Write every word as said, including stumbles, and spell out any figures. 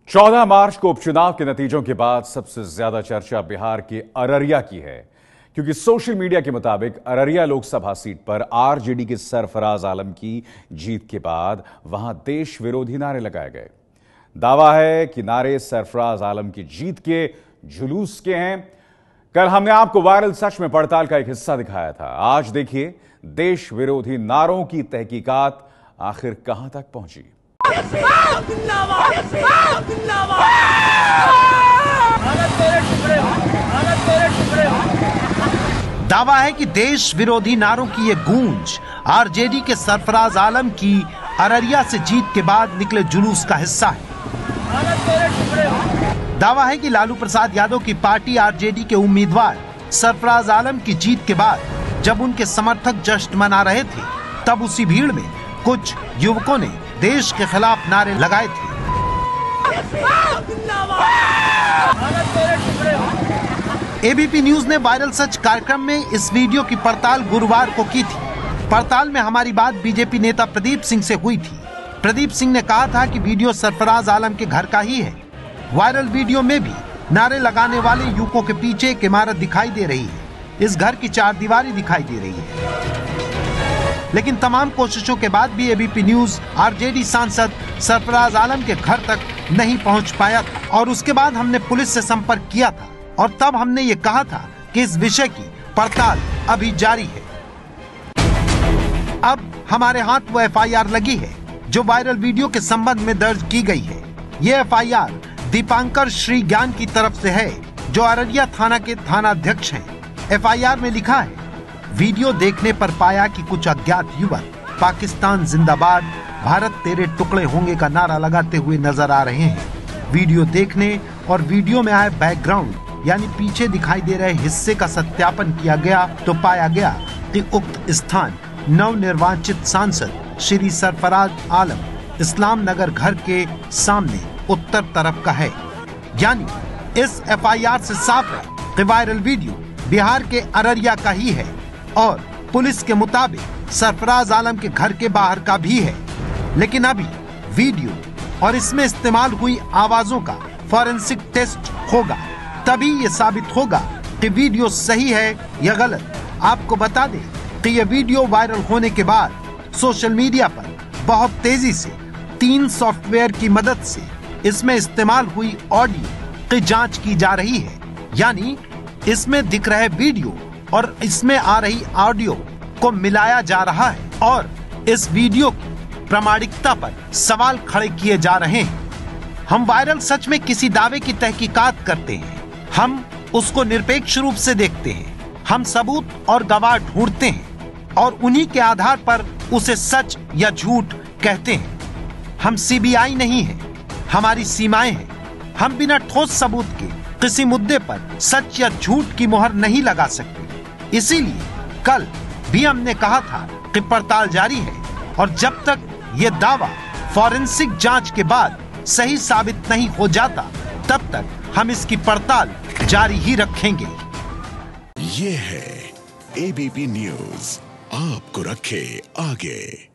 चौदह मार्च को उपचुनाव के नतीजों के बाद सबसे ज्यादा चर्चा बिहार के अररिया की है, क्योंकि सोशल मीडिया के मुताबिक अररिया लोकसभा सीट पर आरजेडी के सरफराज आलम की जीत के बाद वहां देश विरोधी नारे लगाए गए। दावा है कि नारे सरफराज आलम की जीत के जुलूस के हैं। कल हमने आपको वायरल सच में पड़ताल का एक हिस्सा दिखाया था। आज देखिए देश विरोधी नारों की तहकीकात आखिर कहां तक पहुंची। दावा है कि देश विरोधी नारों की ये गूंज आरजेडी के सरफराज आलम की अररिया से जीत के बाद निकले जुलूस का हिस्सा है। दावा है कि लालू प्रसाद यादव की पार्टी आरजेडी के उम्मीदवार सरफराज आलम की जीत के बाद जब उनके समर्थक जश्न मना रहे थे, तब उसी भीड़ में कुछ युवकों ने देश के खिलाफ नारे लगाए थे। एबीपी न्यूज ने वायरल सच कार्यक्रम में इस वीडियो की पड़ताल गुरुवार को की थी। पड़ताल में हमारी बात बीजेपी नेता प्रदीप सिंह से हुई थी। प्रदीप सिंह ने कहा था कि वीडियो सरफराज आलम के घर का ही है। वायरल वीडियो में भी नारे लगाने वाले युवकों के पीछे एक इमारत दिखाई दे रही है। इस घर की चार दीवारी दिखाई दे रही है। लेकिन तमाम कोशिशों के बाद भी एबीपी न्यूज आरजेडी सांसद सरफराज आलम के घर तक नहीं पहुंच पाया था और उसके बाद हमने पुलिस से संपर्क किया था और तब हमने ये कहा था कि इस विषय की पड़ताल अभी जारी है। अब हमारे हाथ वो एफ आई आर लगी है जो वायरल वीडियो के संबंध में दर्ज की गई है। ये F I R Dipankar Shri Gyan की तरफ से है, जो अररिया थाना के थाना अध्यक्ष हैं। एफ आई आर में लिखा है, वीडियो देखने पर पाया कि कुछ अज्ञात युवक पाकिस्तान जिंदाबाद, भारत तेरे टुकड़े होंगे का नारा लगाते हुए नजर आ रहे हैं। वीडियो देखने और वीडियो में आए बैकग्राउंड यानी पीछे दिखाई दे रहे हिस्से का सत्यापन किया गया तो पाया गया कि उक्त स्थान नवनिर्वाचित सांसद श्री सरफराज आलम इस्लाम नगर घर के सामने उत्तर तरफ का है। यानी इस एफ आई आर से साफ है कि वायरल वीडियो बिहार के अररिया का ही है और पुलिस के मुताबिक सरफराज आलम के घर के बाहर का भी है। लेकिन अभी वीडियो और इसमें इस्तेमाल हुई आवाजों का फॉरेंसिक टेस्ट होगा, तभी ये साबित होगा कि वीडियो सही है या गलत। आपको बता दें कि ये वीडियो वायरल होने के बाद सोशल मीडिया पर बहुत तेजी से तीन सॉफ्टवेयर की मदद से इसमें इस्तेमाल हुई ऑडियो की जांच की जा रही है। यानी इसमें दिख रहे वीडियो और इसमें आ रही ऑडियो को मिलाया जा रहा है और इस वीडियो की प्रामाणिकता पर सवाल खड़े किए जा रहे हैं। हम वायरल सच में किसी दावे की तहकीकात करते हैं, हम उसको निरपेक्ष रूप से देखते हैं, हम सबूत और गवाह ढूंढते हैं और उन्हीं के आधार पर उसे सच या झूठ कहते हैं। हम सी बी आई नहीं है, हमारी सीमाएं हैं। हम बिना ठोस सबूत के किसी मुद्दे पर सच या झूठ की मोहर नहीं लगा सकते। इसीलिए कल भी हमने कहा था कि पड़ताल जारी है और जब तक ये दावा फॉरेंसिक जांच के बाद सही साबित नहीं हो जाता, तब तक हम इसकी पड़ताल जारी ही रखेंगे। ये है एबीपी न्यूज, आपको रखे आगे।